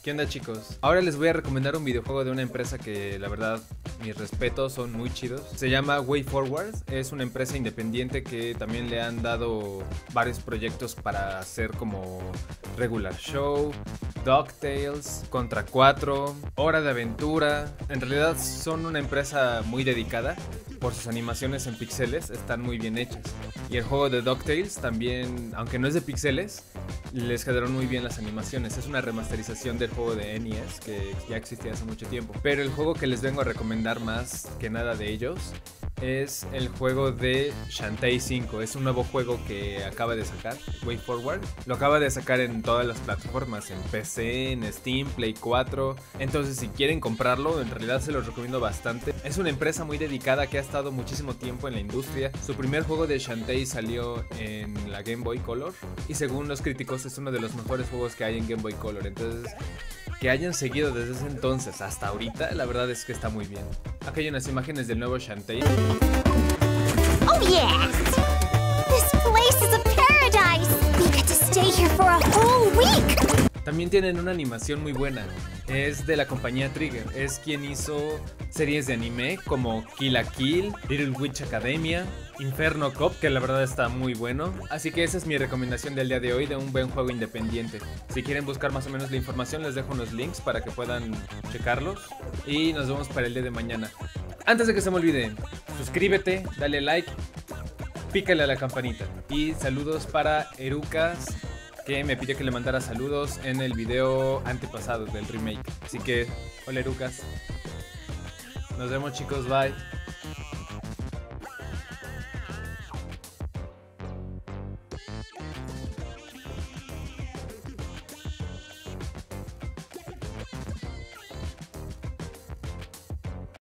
¿Qué onda, chicos? Ahora les voy a recomendar un videojuego de una empresa que la verdad mis respetos, son muy chidos. Se llama WayForward, es una empresa independiente que también le han dado varios proyectos para hacer como Regular Show, DuckTales, Contra 4, Hora de Aventura. En realidad son una empresa muy dedicada. Por sus animaciones en píxeles están muy bien hechas. Y el juego de DuckTales también, aunque no es de píxeles, les quedaron muy bien las animaciones. Es una remasterización del juego de NES que ya existía hace mucho tiempo. Pero el juego que les vengo a recomendar más que nada de ellos es el juego de Shantae 5. Es un nuevo juego que acaba de sacar WayForward. Lo acaba de sacar en todas las plataformas, en PC, en Steam, Play 4. Entonces si quieren comprarlo, en realidad se los recomiendo bastante. Es una empresa muy dedicada que ha estado muchísimo tiempo en la industria. Su primer juego de Shantae salió en la Game Boy Color y según los críticos es uno de los mejores juegos que hay en Game Boy Color. Entonces, que hayan seguido desde ese entonces hasta ahorita, la verdad es que está muy bien. Aquí hay unas imágenes del nuevo Shantae. Oh yes! This place is a paradise! We get to stay here for a whole week! También tienen una animación muy buena. Es de la compañía Trigger. Es quien hizo series de anime como Kill la Kill, Little Witch Academia, Inferno Cop, que la verdad está muy bueno. Así que esa es mi recomendación del día de hoy de un buen juego independiente. Si quieren buscar más o menos la información, les dejo unos links para que puedan checarlos. Y nos vemos para el día de mañana. Antes de que se me olvide, suscríbete, dale like, pícale a la campanita. Y saludos para Erucas, que me pidió que le mandara saludos en el video antepasado del remake. Así que, hola Erucas. Nos vemos, chicos, bye.